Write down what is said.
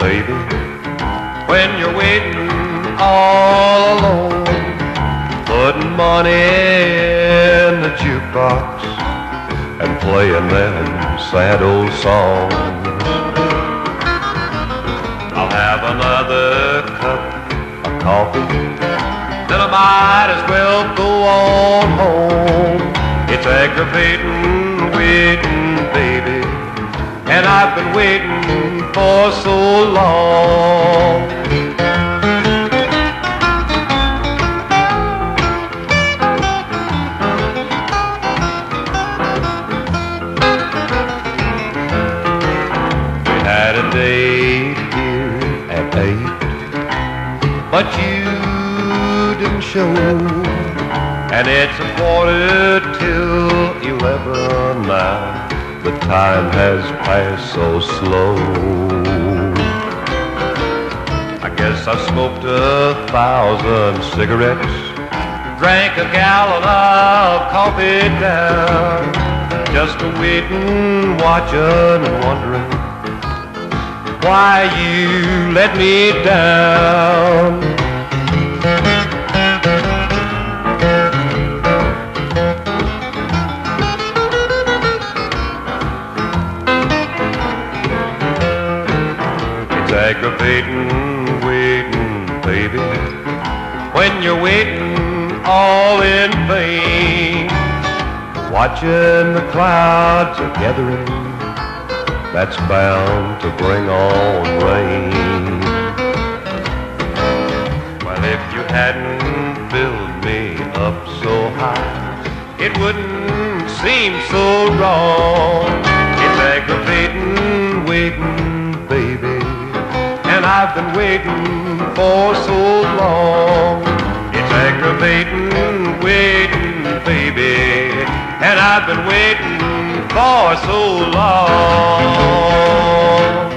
baby, when you're waiting all alone, putting money in the jukebox and playing them sad old songs. I'll have another cup of coffee, then I might as well go on home. It's aggravating waiting, baby, and I've been waiting for so long. We had a date here at 8, but you didn't show, and it's 11:15 now. The time has passed so slow. I guess I smoked 1,000 cigarettes, drank a gallon of coffee down, just waiting, watching and wondering why you let me down. Aggravating waiting, baby, when you're waiting all in vain, watching the clouds are gathering, that's bound to bring on rain. Well, if you hadn't built me up so high, it wouldn't seem so wrong. It's aggravating waiting, baby, and I've been waiting for so long. It's aggravating waiting, baby, and I've been waiting for so long.